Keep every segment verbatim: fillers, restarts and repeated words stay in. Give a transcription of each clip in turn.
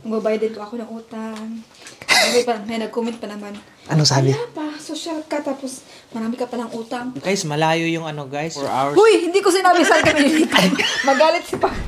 magbabayad din po ako ng utang. May, pa, may nag-comment pa naman. Ano sabi? Kaya pa, social ka, tapos marami ka palang utang. Guys, malayo yung ano guys, four hours. Huy, hindi ko sinabi saan kami nilipat. Magalit si pa.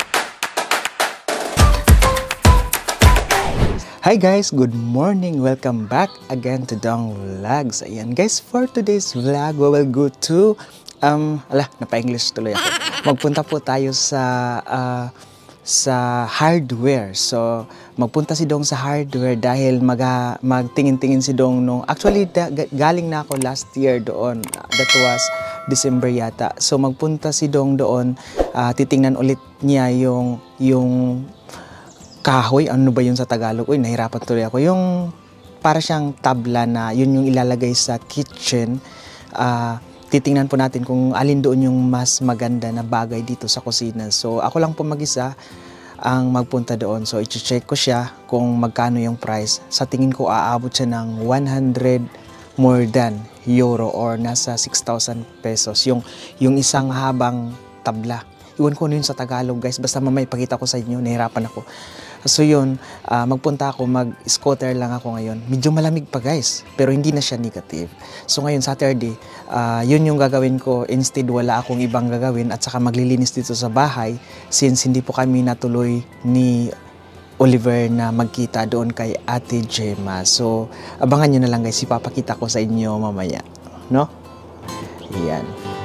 Hi guys, good morning. Welcome back again to Dong Vlogs. Ayan guys, for today's vlog, we will go to, um, ala, napa-English tuloy ako. Magpunta po tayo sa, uh, sa hardware. So, magpunta si Dong sa hardware dahil mag, magtingin-tingin si Dong nung, actually, da, galing na ako last year doon. That was December yata. So, magpunta si Dong doon, uh, titingnan ulit niya yung, yung, kahoy, ano ba yun sa Tagalog? Uy, nahirapan tuloy ako. Yung para siyang tabla na yun yung ilalagay sa kitchen. Uh, titingnan po natin kung alin doon yung mas maganda na bagay dito sa kusina. So, ako lang po mag-isa ang magpunta doon. So, i-check ko siya kung magkano yung price. Sa tingin ko, aabot siya ng one hundred more than euro or nasa six thousand pesos. Yung, yung isang habang tabla. Iwan ko ano yun sa Tagalog, guys. Basta mamay ipakita ko sa inyo, nahirapan ako. So yun, uh, magpunta ako, mag-scooter lang ako ngayon. Medyo malamig pa guys, pero hindi na siya negative. So ngayon, Saturday, uh, yun yung gagawin ko. Instead, wala akong ibang gagawin at saka maglilinis dito sa bahay since hindi po kami natuloy ni Oliver na magkita doon kay Ate Gemma. So, abangan nyo na lang guys, ipapakita ko sa inyo mamaya. No? Yan.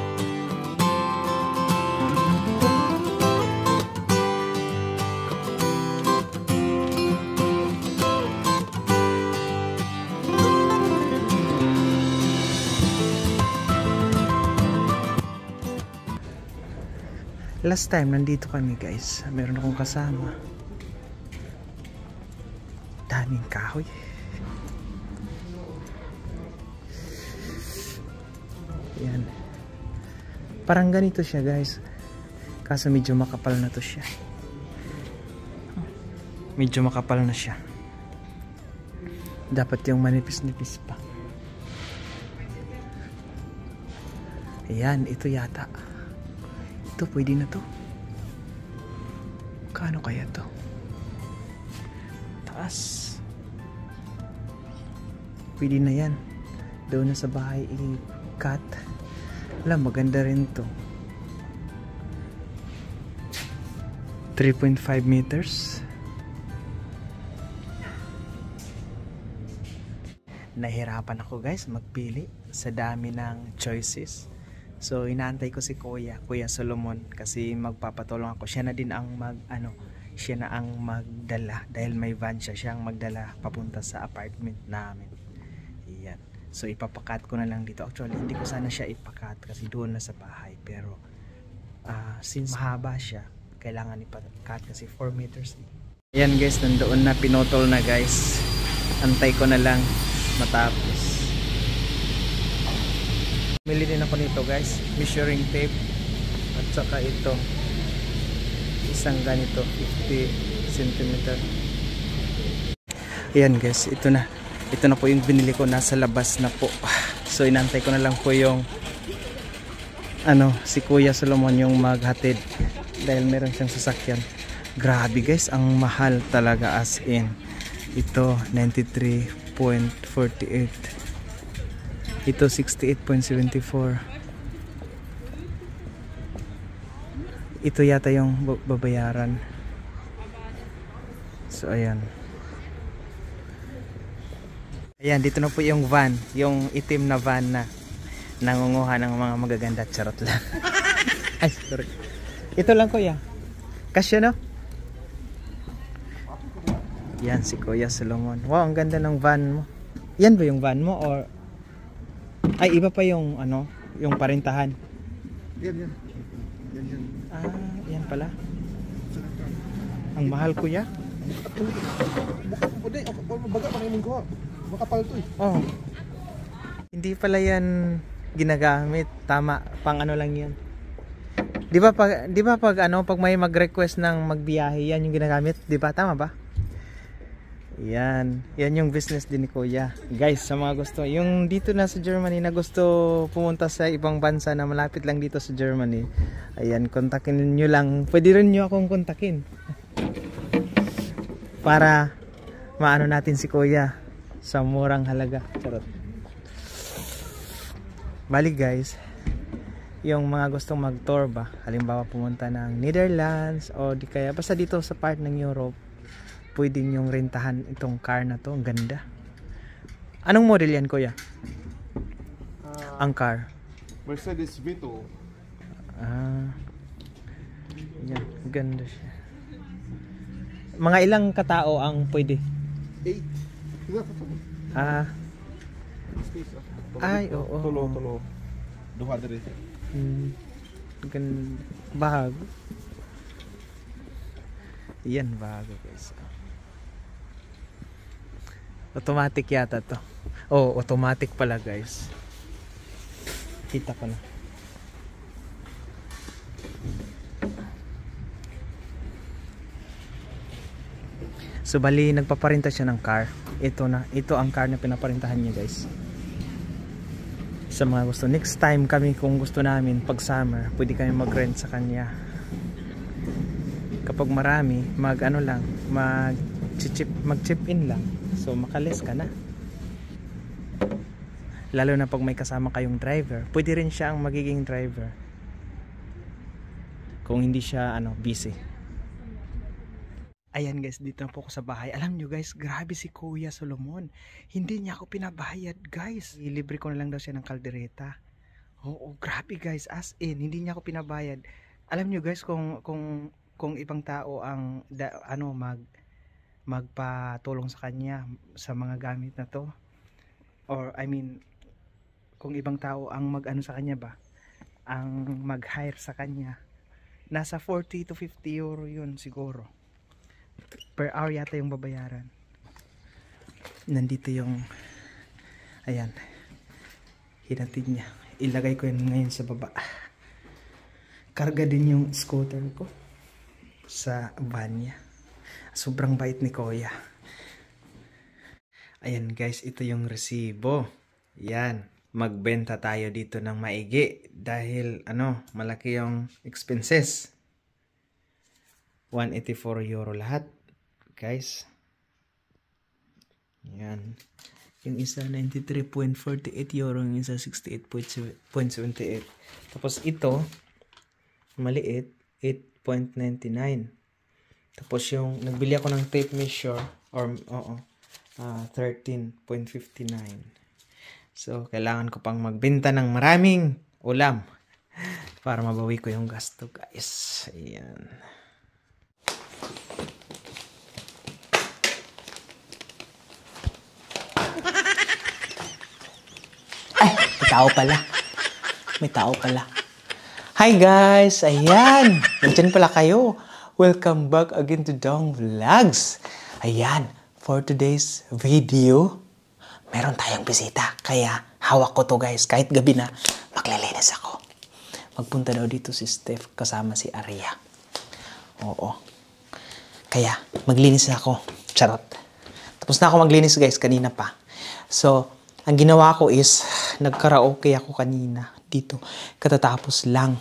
Last time, nandito kami guys. Meron akong kasama. Daming kahoy. Yan. Parang ganito siya guys. Kaso medyo makapal na to siya. Medyo makapal na siya. Dapat yung manipis-nipis pa. Ayan, ito yata. Ito, pwede na to. Kano kaya to? Taas. Pwede na yan. Doon na sa bahay i-cut. Alam, maganda rin to. three point five meters. Nahirapan ako guys magpili sa dami ng choices. So, inaantay ko si Kuya, Kuya Solomon, kasi magpapatulong ako. Siya na din ang mag, ano, siya na ang magdala. Dahil may van siya, siya ang magdala papunta sa apartment namin. Iyan. So, ipapakat ko na lang dito. Actually, hindi ko sana siya ipakat kasi doon na sa bahay. Pero, uh, since mahaba siya, kailangan ipakat kasi four meters. Ayan guys, nandoon na, pinotol na guys. Antay ko na lang matapos. Bili din ako nito guys, measuring tape at saka ito isang ganito fifty centimeter. Ayan guys, ito na ito na po yung binili ko, nasa labas na po. So inantay ko na lang po yung ano, si Kuya Solomon yung maghatid dahil meron siyang sasakyan. Grabe guys, ang mahal talaga, as in. Ito ninety-three point four eight, ito sixty-eight point seven four. Ito yata yung babayaran. So ayan. Ayan, dito na po yung van, yung itim na van na nangunguha ng mga magaganda. Charot lang. Ay, sorry. Ito lang Kuya. Kasya no? Yan si Kuya Solomon. Wow, ang ganda ng van mo. Yan ba yung van mo or ay, iba pa yung ano, yung parintahan? Yan, yan. Yan, yan. Ah, yan pala. Ang mahal Kuya. Makapal to eh. Oh. Hindi pala yan ginagamit. Tama, pang ano lang yan. Di ba pag, di ba pag ano, pag may mag-request ng magbiyahe, yan yung ginagamit? Di ba? Tama ba? Yan. Yan yung business din ni Kuya. Guys, sa mga gusto, yung dito na sa Germany na gusto pumunta sa ibang bansa na malapit lang dito sa Germany, ayan, kontakin nyo lang. Pwede rin nyo akong kontakin. para maano natin si Kuya sa murang halaga. Charot. Bali guys, yung mga gustong mag-tour ba, halimbawa pumunta ng Netherlands o di kaya basta dito sa part ng Europe, pwede nyong rentahan itong car na to. Ang ganda. Anong model yan, Kuya? Uh, Ang car? Mercedes Vito. Ah, yan, ganda siya. Mga ilang katao ang pwede? eight. Ah, ay, oo. Tulo, tulo. Duha diri. Hmm, ganda. Bago. Yan, bago guys. Automatic yata to. Oh, automatic pala guys. Kita ko na. So bali nagpaparinta siya ng car. Ito na, ito ang car na pinaparintahan niya guys. Sa mga gusto, next time kami kung gusto namin pag summer, pwede kami mag-rent sa kanya. Kapag marami, mag ano lang, mag chip mag chip in lang. So makalis ka na. Lalo na pag may kasama kayong driver, pwede rin siya ang magiging driver. Kung hindi siya ano, busy. Ayan guys, dito na po ako sa bahay. Alam nyo guys, grabe si Kuya Solomon. Hindi niya ako pinabayad guys. Ilibre ko na lang daw siya ng kaldereta. Oo, grabe guys, as in, hindi niya ako pinabayad. Alam nyo guys, kung kung kung ibang tao ang da, ano mag magpatulong sa kanya sa mga gamit na to, or I mean, kung ibang tao ang mag-ano sa kanya ba, ang mag-hire sa kanya, nasa forty to fifty euro yun siguro. Per hour yata yung babayaran. Nandito yung, ayan, hinatid niya. Ilagay ko yan ngayon sa baba. Karga din yung scooter ko sa van niya. Sobrang bait ni Kuya. Ayan guys, ito yung resibo. Yan, magbenta tayo dito ng maigi dahil ano, malaki yung expenses. one hundred eighty-four euro lahat guys. Yan, yung isa ninety-three point four eight euro, yung isa sixty-eight point seven eight. Tapos ito maliit, eight point nine nine. Tapos yung nagbili ako ng tape measure, or oo, uh, thirteen point five nine. So kailangan ko pang magbenta ng maraming ulam para mabawi ko yung gasto guys. Ayan. May tao pala. May tao pala. Hi guys! Ayan! Nandiyan pala kayo. Welcome back again to Dong Vlogs. Ayan, for today's video, meron tayong bisita. Kaya hawak ko to guys. Kahit gabi na, maglilinis ako. Magpunta daw dito si Steph kasama si Aria. Oo. Kaya maglinis ako. Charot. Tapos na ako maglinis guys kanina pa. So, ang ginawa ko is, nagkaraoke ako kanina dito. Katatapos lang.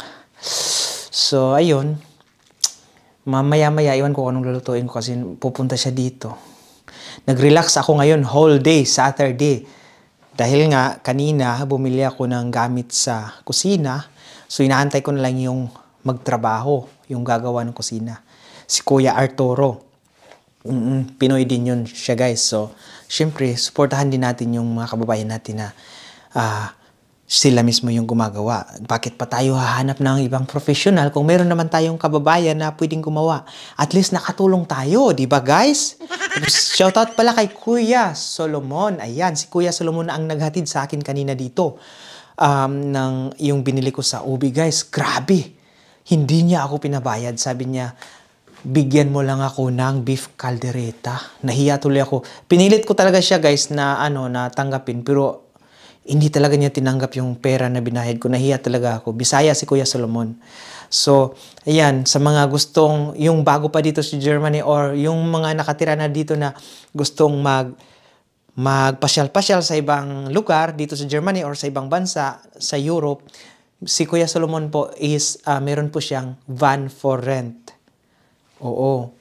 So, ayun. Mamaya-maya, iwan ko anong lulutuin ko kasi pupunta siya dito. Nag-relax ako ngayon, whole day, Saturday. Dahil nga, kanina, bumili ako ng gamit sa kusina. So, inaantay ko na lang yung magtrabaho, yung gagawa ng kusina. Si Kuya Arturo. Mm-mm, Pinoy din yun siya guys. So, syempre, supportahan din natin yung mga kababayan natin na uh, sila mismo yung gumagawa. Bakit pa tayo hahanap ng ibang professional kung meron naman tayong kababayan na pwedeng gumawa? At least nakatulong tayo, di ba guys? Tapos, shoutout pala kay Kuya Solomon. Ayan, si Kuya Solomon ang naghatid sa akin kanina dito. Um, ng, yung binili ko sa Ubi guys. Grabe! Hindi niya ako pinabayad. Sabi niya, bigyan mo lang ako ng beef caldereta. Nahiya tuloy ako. Pinilit ko talaga siya guys na ano na tanggapin, pero hindi talaga niya tinanggap yung pera na binayad ko. Nahiya talaga ako. Bisaya si Kuya Solomon. So, ayan, sa mga gustong, yung bago pa dito sa Germany or yung mga nakatira na dito na gustong mag magpasyal-pasyal sa ibang lugar dito sa Germany or sa ibang bansa sa Europe, si Kuya Solomon po is uh, meron po siyang van for rent. Oo.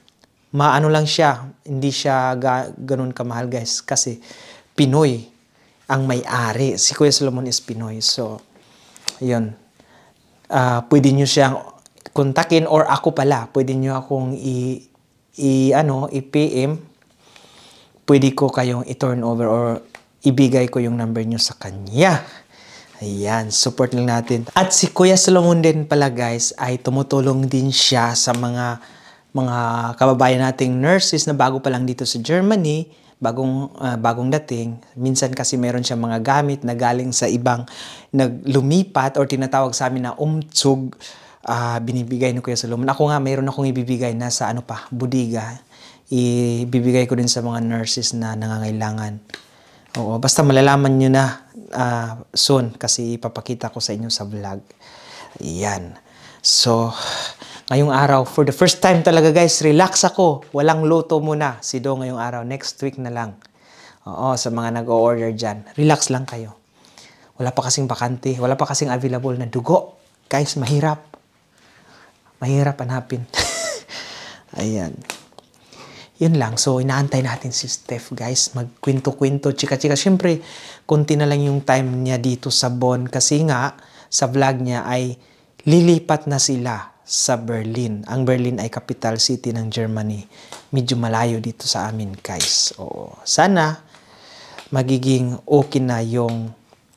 maano lang siya, hindi siya ga, ganun kamahal guys kasi Pinoy ang may-ari. Si Kuya Solomon is Pinoy. So, yun. Uh, pwede nyo siyang kontakin or ako pala, pwede nyo akong i, i ano, i-P M. Pwede ko kayong i-turn over or ibigay ko yung number nyo sa kanya. Ayan, support lang natin. At si Kuya Solomon din pala guys ay tumutulong din siya sa mga mga kababayan nating nurses na bago pa lang dito sa Germany, bagong uh, bagong dating. Minsan kasi meron siya mga gamit na galing sa ibang naglumipat or tinatawag sa amin na umzug, uh, binibigay ni Kuya Solomon. Ako nga mayroon akong ibibigay na sa ano pa, budiga. Ibibigay ko din sa mga nurses na nangangailangan. Oo, basta malalaman nyo na uh, soon kasi ipapakita ko sa inyo sa vlog. Ayan. So, ngayong araw, for the first time talaga guys, relax ako. Walang luto muna si Do ngayong araw. Next week na lang. Oo, sa mga nag-o-order dyan. Relax lang kayo. Wala pa kasing bakante. Wala pa kasing available na dugo. Guys, mahirap. Mahirap hanapin. Ayan. Yun lang. So, inaantay natin si Steph, guys. Magkwento-kwento, chika-chika. Siyempre, konti na lang yung time niya dito sa Bonn. Kasi nga, sa vlog niya ay lilipat na sila sa Berlin. Ang Berlin ay capital city ng Germany. Medyo malayo dito sa amin, guys. Oo. Sana, magiging okay na yung...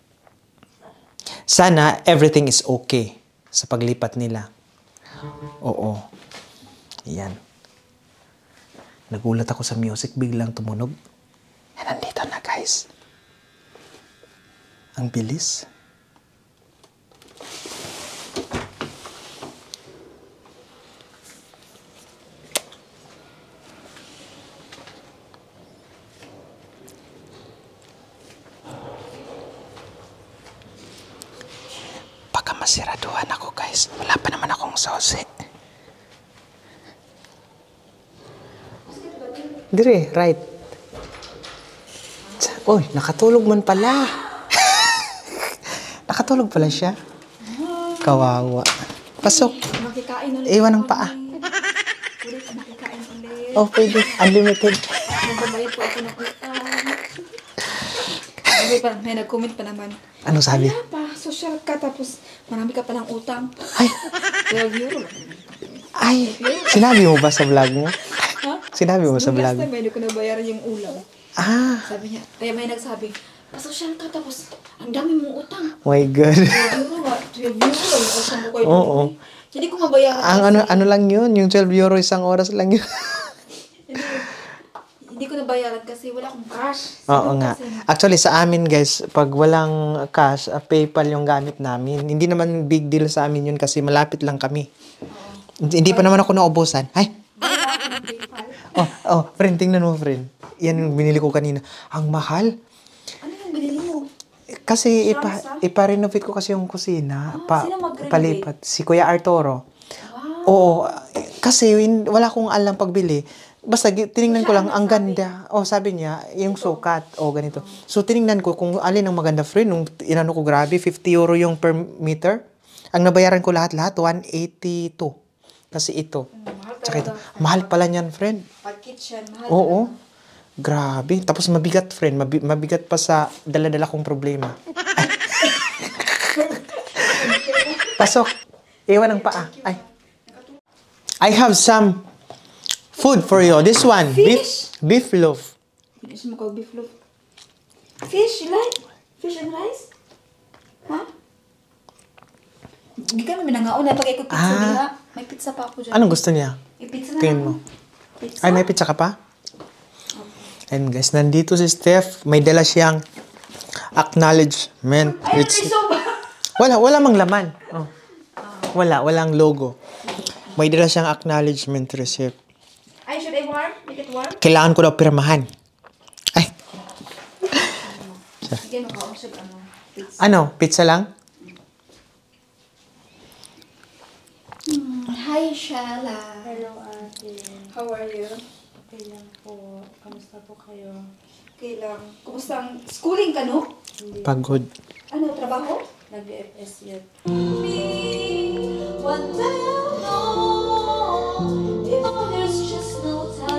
Sana, everything is okay sa paglipat nila. Oo. Yan. Nagulat ako sa music, biglang tumunog. And nandito na guys. Ang bilis. Baka masiraduhan ako guys. Wala pa naman akong sauce. Dire, right. Uy, nakatulog man pala. Nakatulog pala siya. Kawawa. Pasok. Makikain ulit. Iwan ng paa. Ulit, makikain ulit. Oh, pwede. Unlimited. Nagbabayad po ako ng utang. Sabi pa, may nag-comment pa naman. Ano sabi? Wala pa, social ka tapos marami ka palang utang. Ay, twelve euro. ay. Sinabi mo ba sa vlog mo? Ha? Sinabi mo sa Nung vlog? last time, may hindi ko nabayaran yung ulam. Ah, Sabi niya, kaya may nagsabi, pasosyal ka tapos ang dami mong utang. my God. twelve euro nga, twelve euro lang yung utang mo kayo. Oo. Hindi ko mabayaran. Ang kasi ano ano lang yun, yung twelve euro isang oras lang yun. Hindi, hindi ko nabayaran kasi wala akong cash. Oo Sabi nga. kasi, Actually, sa amin guys, pag walang cash, uh, PayPal yung gamit namin. Hindi naman big deal sa amin yun kasi malapit lang kami. Hindi hindi pa naman ako naubusan. Ay! wala akong PayPal. Oh, oh, friend, tingnan mo, friend. Yan yung binili ko kanina. Ang mahal. Ano yung binili mo? Kasi ipa, Samsa? ipa-renovate ko kasi yung kusina. Ah, Pa, sino mag-renovate? palipat. Si Kuya Arturo. Wow. Oo. Kasi win- wala akong alam pagbili. Basta gi- tiningnan ko Siya lang, ang ang nagsabi? ganda. Oh, sabi niya, yung sukat. Oh, ganito. So, tiningnan ko kung alin ang maganda, friend. Nung inano ko, grabe, fifty euro yung per meter. Ang nabayaran ko lahat-lahat, one eighty-two. Kasi ito. Mahal Tsaka ito. talaga. Mahal pala niyan, friend. Pag kitchen, mahal Oo. talaga. Grabe. Tapos mabigat, friend. Mabi- mabigat pa sa dala-dala kong problema. Ay. Pasok. Iwan ng paa. Ay. I have some food for you. This one. Beef, beef loaf. Finish mo ka beef loaf. Fish, you like? Fish and rice? Ha? Hindi ka namin nangaon na pag ikot pizza Ah. diha. May pizza pa ako dyan. Anong gusto niya? I-pizza na Tingin lang. mo. Pizza? Ay, may pizza ka pa? And guys, nandito si Steph. May dala siyang acknowledgement. Ay, It's, may soba. wala, wala mang laman. Oh. Wala, walang logo. May dala siyang acknowledgement receipt. Ay, should I warm? Make it warm? Kailangan ko daw pirmahan. Ay, Sige, makaon siya ano. Pizza. ano? Pizza lang? Hi, Shala. Hello, ate. How are you? Okay lang po. Kamusta po kayo? Okay lang. Kumusta ang schooling ka, no? Pagod. Ano, trabaho? Nag-F S yet. One day I'll know if there's just no time.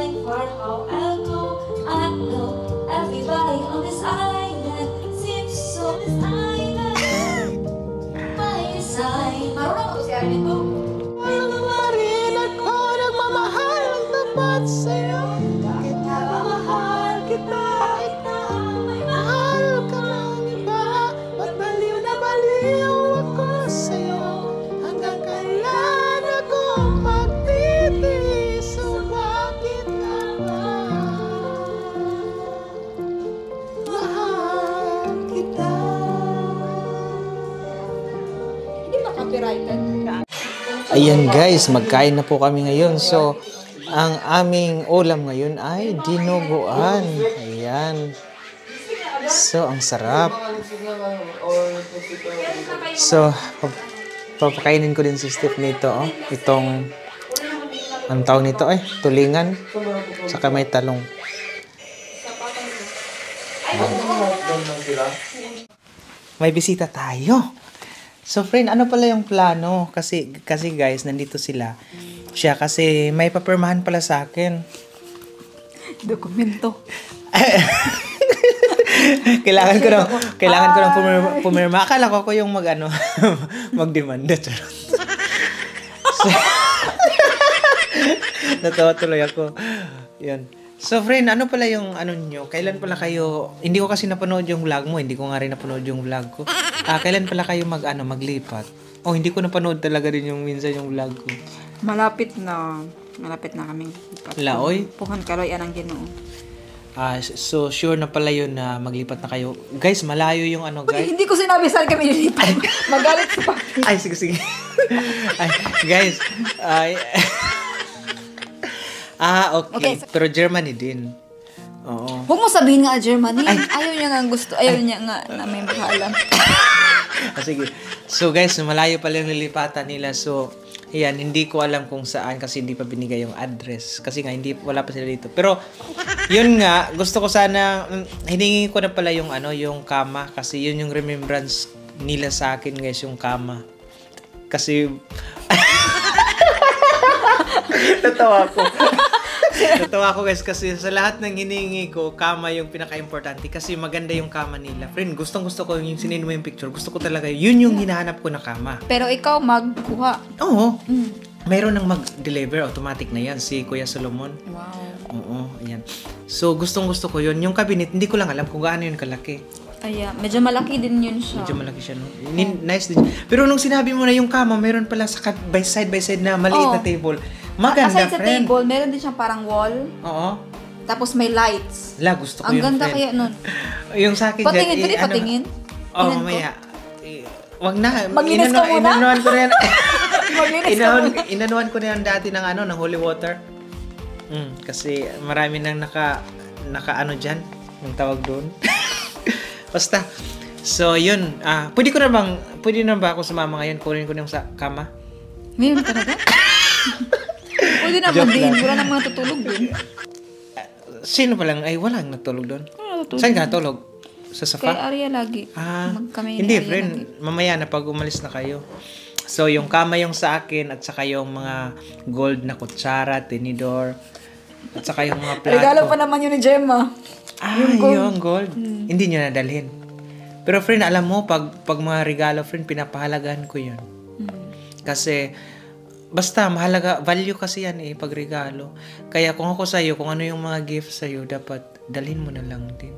Ayan guys, magkain na po kami ngayon. So, ang aming ulam ngayon ay dinuguan. Ayan. So, ang sarap. So, pap- papakainin ko din si Steve nito. Oh. Itong, ang tawag nito ay, tulingan. Saka may talong. May bisita tayo. So friend, ano pala yung plano? Kasi kasi guys, nandito sila. Siya kasi may papirmahan pala sa akin. Dokumento. kailangan ko nang kailangan ko nang pumirma, pumirma. Akala ko ako yung mag ano, magdemanda. Charot. So, natawa tuloy ako. Yan. So friend, ano pala yung ano nyo? Kailan pala kayo, hindi ko kasi napanood yung vlog mo, hindi ko nga rin napanood yung vlog ko. Ah, kailan pala kayo mag ano, maglipat? Oh, hindi ko napanood talaga din yung minsan yung vlog ko. Malapit na. Malapit na kaming lipat. Laoy? Puhan karoy anang Ginoo. Ah, so sure na pala yun na maglipat na kayo. Guys, malayo yung ano, Uy, guys. hindi ko sinabi saan kami lilipat. Magalit si Papi. Ay, sige, sige. Ay, guys, ay... ah, okay. Okay, so- Pero Germany din. Oo. Huwag mo sabihin nga Germany. Ayaw niya nga gusto. Ayaw niya nga na may makalam. Ah, sige. So guys, malayo pala yung lilipatan nila. So, ayan, hindi ko alam kung saan kasi hindi pa binigay yung address. Kasi nga, hindi, wala pa sila dito. Pero, yun nga, gusto ko sana, mm, hiningi ko na pala yung ano, yung kama. Kasi yun yung remembrance nila sa akin, guys, yung kama. Kasi, natawa ko. Natawa ko guys kasi sa lahat ng hiningi ko, kama yung pinaka-importante kasi maganda yung kama nila. Friend, gustong gusto ko yung sinino mo yung picture. Gusto ko talaga, yun yung hinahanap ko na kama. Pero ikaw magkuha. Oo. Mm. Mayroon nang mag-deliver, automatic na yan, si Kuya Solomon. Wow. Oo, ayan. So, gustong gusto ko yun. Yung cabinet, hindi ko lang alam kung gaano yun kalaki. Ay, medyo malaki din yun siya. Medyo malaki siya, no? Nin- Nice din. Pero nung sinabi mo na yung kama, mayroon pala sa ka- by side by side na maliit na Oo. table. Maganda, Aside sa friend. table, meron din siyang parang wall. Oo. Tapos may lights. La, gusto ko Ang yun, ganda friend. kaya nun. Yung sa akin Patingin, dyan, pwede eh, ano- patingin? Oo, Tingnan ko. mamaya. Eh, wag na. Maglinis ka Inano- muna? Inanuan ko na yan. Maglinis ka Inanuan, muna. inanuan ko na yan dati ng ano, ng holy water. Mm, kasi marami nang naka, naka ano dyan, yung tawag doon. Basta. So, yun. Ah, pwede ko na bang, pwede na ba ako sumama ngayon? Kunin ko na yung sa kama? Ngayon talaga? Pwede naman Joke din. lang. Wala namang natutulog dun. Sino pa lang? Ay, wala ang natulog doon. Wala natutulog. Saan ka natulog? Sa Kay sofa? Arya lagi. Ah, Mag- kami ni hindi Arya friend, lagi. mamaya na pag umalis na kayo. So, yung kama yung sa akin at saka yung mga gold na kutsara, tinidor, at saka yung mga plato. Regalo pa naman yun ni Gemma. Ah, yung yung gold. gold. Hindi nyo nadalhin. Pero friend, alam mo, pag, pag mga regalo, friend, pinapahalagahan ko yun. Kasi, basta, mahalaga, value kasi yan eh, pag regalo. Kaya kung ako sa'yo, kung ano yung mga gifts sa'yo, dapat dalhin mo na lang din.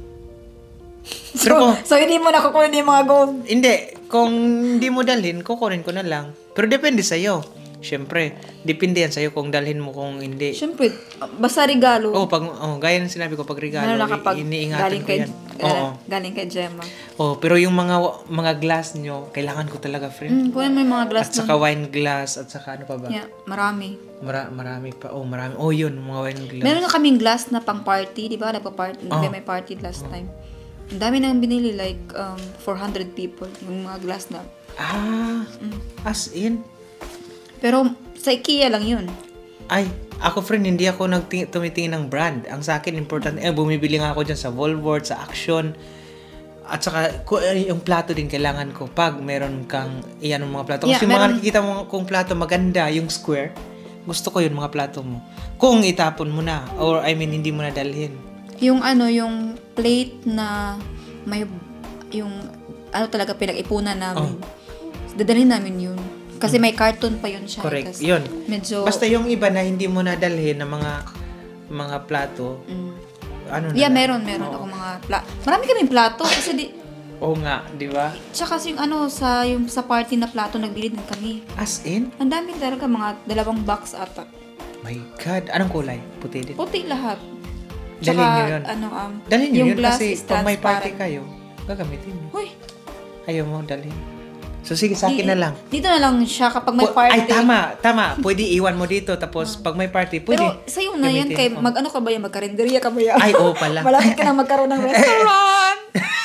So, Pero kung, so hindi mo nakukunin yung mga gold. hindi, kung hindi mo dalhin, kukunin ko na lang. Pero depende sa'yo. Siyempre, depende yan sa'yo kung dalhin mo kung hindi. Siyempre, basta regalo. Oh, pag oh, gaya ng sinabi ko pag regalo, Lalo na kapag i- iniingatan galing ko kay, yan. uh, Oo. galing kay Gemma. Oh, pero yung mga mga glass nyo, kailangan ko talaga, friend. Mm, kunin mo yung mga glass At saka wine glass, at saka ano pa ba? Yeah, marami. Mara- marami pa. Oh, marami. Oh, yun, mga wine glass. Meron nga kaming glass na pang party, di ba? Nagpa-party, Oh. may party last time. Ang dami nang binili, like um, four hundred people, yung mga glass na. Ah, as in. Pero sa IKEA lang yun. Ay, ako friend, hindi ako nagting- tumitingin ng brand. Ang sa akin, important, eh, bumibili nga ako dyan sa Volvort, sa Action. At saka, ku- eh, yung plato din kailangan ko pag meron kang, iyan mga plato. Kasi Yeah, yung mga meron- nakikita mo kung plato maganda, yung square, gusto ko yun, mga plato mo. Kung itapon mo na, or I mean, hindi mo na dalhin. Yung ano, yung plate na may, yung ano talaga pinag-ipunan namin. Dadalhin namin yun. Kasi may carton pa yun siya. Correct, Tas yun. Medyo, Basta yung iba na hindi mo na dalhin na mga mga plato, mm. ano na Yeah, lang. meron, meron Oo. ako mga pla- Marami kaming plato kasi di Oo nga, di ba? tsaka kasi yung ano sa yung sa party na plato nagbili din kami. As in? Ang dami talaga mga dalawang box ata. My God. Anong kulay? Puti din. Puti lahat. Dalhin Tsaka, nyo yun. ano um Dalhin nyo yung yun glass kasi is pag may party transparent. kayo, gagamitin mo. Hoy, Ayaw mo dalhin. So sige, sa akin na lang. Dito na lang siya kapag may Pu- party. Ay, tama, tama. Pwede iwan mo dito. Tapos, pag may party, pwede. Pero sa'yo na yan, gamitin. kay Oh. mag-ano ka ba yan? Magkarinderya ka ba yan? Ay, oo pala. Malapit ka na magkaroon ng restaurant.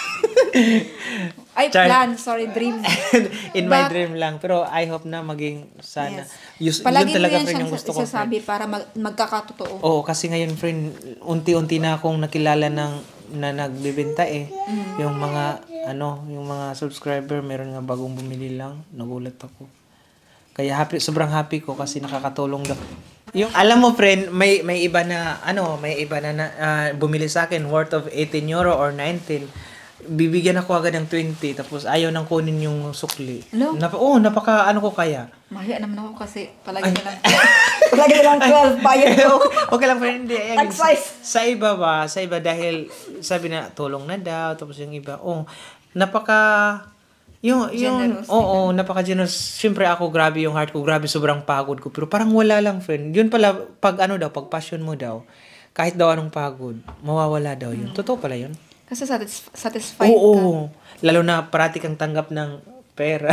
Ay, Char- plan. Sorry, dream. In my But- dream lang. Pero I hope na maging sana. Yes. Yus- Palagi yun talaga, mo yan friend, siyang yung gusto ko. friend. isasabi para mag- magkakatotoo. Oo, kasi ngayon, friend, unti-unti na akong nakilala ng na nagbebenta eh. Mm. Yung mga, ano, yung mga subscriber, meron nga bagong bumili lang. Nagulat ako. Kaya happy, sobrang happy ko kasi nakakatulong daw. Yung, alam mo, friend, may may iba na, ano, may iba na, na ah, bumili sa akin worth of eighteen euro or nineteen. Bibigyan ako agad ng twenty, tapos ayaw nang kunin yung sukli. Hello? Napa, oh, napaka, ano ko kaya? Mahiya naman ako kasi palagi na lang. palagi na lang twelve. Bayad ko. Okay lang, friend. Hindi. I mean, Tag size. sa iba ba, sa iba dahil sabi na tulong na daw, tapos yung iba, oh, napaka, yung, yung, Generous oo, napaka generous. Siyempre ako, grabe yung heart ko, grabe sobrang pagod ko, pero parang wala lang, friend. Yun pala, pag ano daw, pag passion mo daw, kahit daw anong pagod, mawawala daw yun. Totoo pala yun. Kasi satis- satisfied Oo, ka. oo. Lalo na parati kang tanggap ng pera.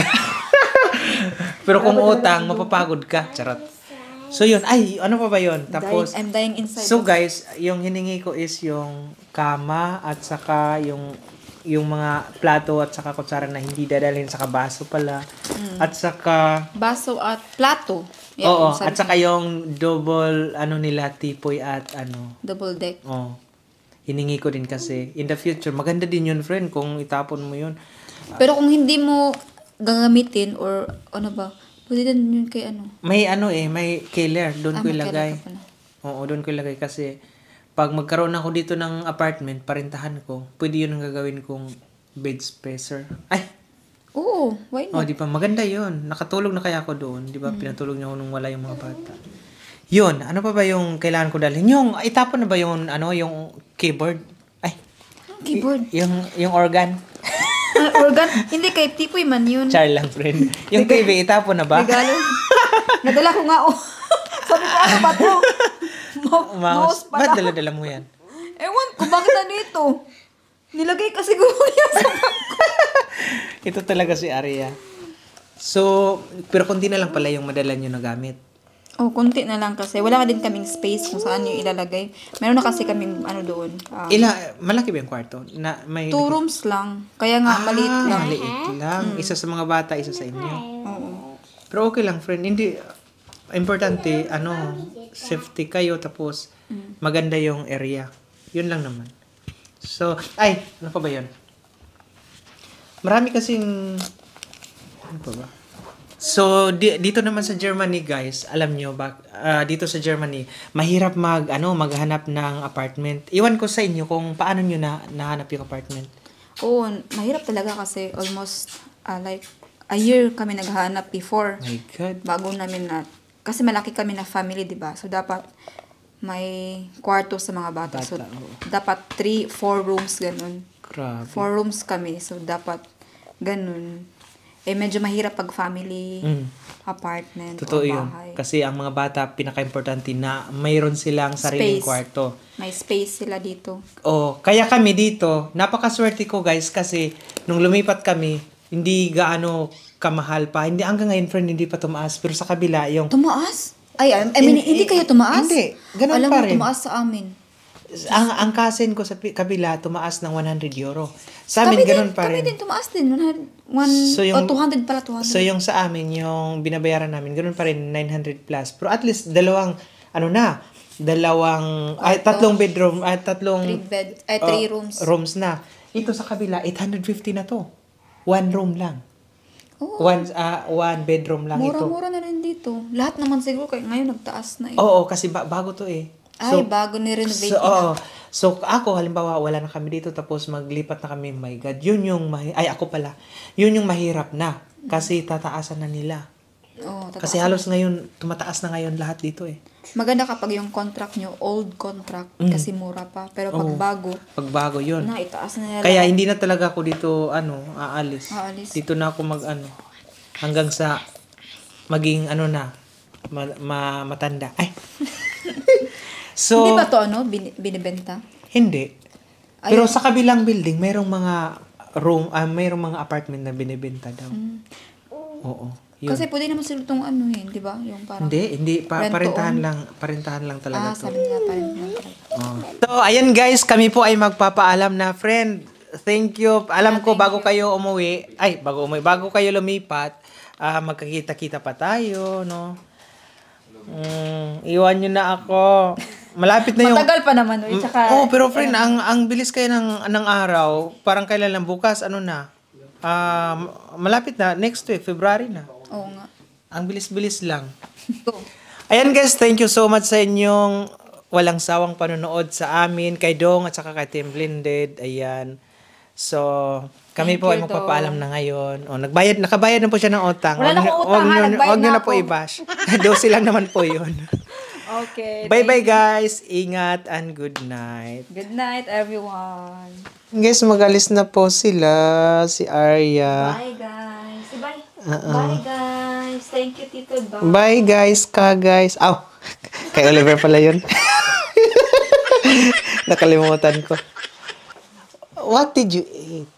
Pero kung utang, mapapagod ka. Charot. So yun, ay, ano pa ba yun? Tapos, Dying, I'm dying inside. so guys, yung hiningi ko is yung kama at saka yung yung mga plato at saka kutsara na hindi dadalhin, saka baso pala. At saka, Baso at plato. Yan, oo, sabi at saka yung double, ano nila, tipoy at ano, double deck. oh. Hiningi ko din kasi in the future, maganda din yun, friend, kung itapon mo yun. Pero kung hindi mo gagamitin or ano ba, pwede din yun kay ano. May ano eh, may killer, doon Ah, ko may ilagay. kailan ka pala. Oo, doon ko ilagay kasi pag magkaroon ako dito ng apartment, parintahan ko, pwede yun ang gagawin kong bed spacer. Ay, Oo, why oh, not? di ba? Maganda yun. Nakatulog na kaya ako doon. Di ba? Mm. Pinatulog niya ako nung wala yung mga bata. Yun, ano pa ba yung kailangan ko dalhin? Yung, itapon na ba yung, ano, yung keyboard? Ay, Keyboard. y- yung, yung organ. Ah, organ. Hindi kay Tipoy man yun. Char lang, friend. Yung T V, itapon na ba? Regalo. Nadala ko nga oh. Sabi ko, ano ba to? Mo- mouse Mouse. Ba't pala. dala-dala mo yan? Ewan ko, bakit na dito? Nilagay kasi ko yan sa bag ko. Ito talaga si Aria. So, pero konti na lang pala yung madala nyo na gamit. Oh, konti na lang kasi. Wala ka din kaming space kung saan yung ilalagay. Meron na kasi kaming ano doon. um, Ila, malaki ba yung kwarto? Na, may two rooms lang. Kaya nga, maliit lang. Ah, maliit lang. Isa sa mga bata, isa sa inyo. Oo. Pero okay lang, friend. Hindi, importante, ano, safety kayo, tapos maganda yung area. Yun lang naman. So, ay, ano pa ba yun? Marami kasing, ano pa ba? So, di, dito naman sa Germany, guys, alam nyo, ba, ah, dito sa Germany, mahirap mag, ano, maghanap ng apartment. Iwan ko sa inyo kung paano nyo na, nahanap yung apartment. Oo, mahirap talaga kasi almost ah, like a year kami naghahanap before. My God. Bago namin na, kasi malaki kami na family, di ba? So, dapat may kwarto sa mga bata. So, Bata, oo. dapat three, four rooms, ganun. Grabe. Four rooms kami. So, dapat ganun. Eh, medyo mahirap pag family Mm. apartment Totoo o yun. bahay. Kasi ang mga bata, pinaka-importante na mayroon silang sariling Space. kwarto. May space sila dito. Oh, kaya kami dito, napakaswerte ko guys kasi nung lumipat kami, hindi gaano kamahal pa. Hindi hanggang ngayon, friend, hindi pa tumaas. Pero sa kabila, yung Tumaas? Ay, I mean, In- hindi kayo tumaas? hindi. Ganun Alam pa mo, rin. tumaas sa amin. ang ang kasin ko sa pi- kabila tumaas ng one hundred euro. Sa amin Kami ganun din, pa Kami rin. din, tumaas din. one hundred, one, So, yung- oh, two hundred pala, two hundred. So yung sa amin, yung binabayaran namin, ganun pa rin, nine hundred plus. Pero at least dalawang ano na, dalawang ay Kwarto. tatlong bedroom, ay tatlong three bed, ay, three oh, rooms. rooms na. Ito sa kabila, eight hundred fifty na to. One room lang. Oo. One ah, one bedroom lang ito. Mura-mura na rin dito. Lahat naman siguro, kaya ngayon nagtaas na eh. Oo, kasi ba- bago to eh. Ay, bago ni-renovate So, na. oo. So, ako, halimbawa, wala na kami dito, tapos maglipat na kami, my God, yun yung, mahi- ay, ako pala, yun yung mahirap na, kasi tataasan na nila. Oo, tataas Kasi na. halos ngayon, tumataas na ngayon lahat dito eh. Maganda kapag yung contract nyo, old contract, Mm. kasi mura pa. Pero pag Oo. bago, Pagbago yun. na, itaas na nila. Kaya hindi na talaga ako dito, ano, aalis. Aalis. Dito na ako mag, ano, hanggang sa maging, ano na, ma- ma- matanda. Ay! So, Hindi ba to ano, bin- binibenta? hindi. Ay, Pero sa kabilang building, mayroong mga room, ah, mayroong mga apartment na binibenta daw. Mm. Oo. Yun. Kasi pwede naman sila itong ano yun, di ba? Yung parang... Hindi, hindi. Pa, Rent to parintahan own. lang. Parintahan lang talaga Ah, to. sabi nga pa rin. nga pala. Oh. So, ayan guys, kami po ay magpapaalam na, friend, thank you. Alam Ah, ko, thank bago you. kayo umuwi, ay, bago umuwi, bago kayo lumipat, ah, magkakita-kita pa tayo, no? Mm, iwan nyo na ako. Malapit na yung... Matagal pa naman. Uy, tsaka, Oh, pero friend, ang ang bilis kayo ng ng araw, parang kailan lang bukas, ano na? Ah, malapit na next week, February na. Oo nga. Ang bilis-bilis lang. Go. Ayan guys, thank you so much sa inyong walang sawang panonood sa amin, kay Dong at saka kay Team Blended. Ayan. So, kami Thank po ay you, magpapaalam Dong. na ngayon. O, nagbayad, nakabayad na po siya ng utang. Wala na Huwag akong niyo- utang, huwag ha? niyo- Nagbayad huwag niyo na na po ako. i-bash. Dosi lang naman po yun. Okay. Bye-bye guys. Ingat and good night. Good night, everyone. Guys, magalis na po sila. Si Arya. Bye, guys. Bye. Uh-uh. Bye, guys. Thank you, Tito Dog. Bye guys, ka guys. Aw, kay Oliver pala yun. Nakalimutan ko. What did you eat?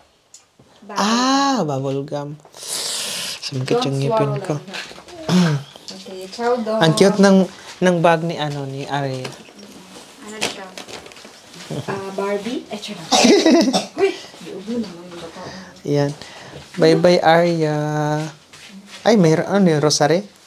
Ah, bubble gum. Sumikit yung ngipin ko. Okay, ciao, Dog. Ang cute ng ng bag ni ano ni Arya. Ano siya? Ah, Barbie? Eh, tsura. Uy! Diubo naman yung bata. Yan. Bye bye Arya. Ay, mayroon ano yun, rosary?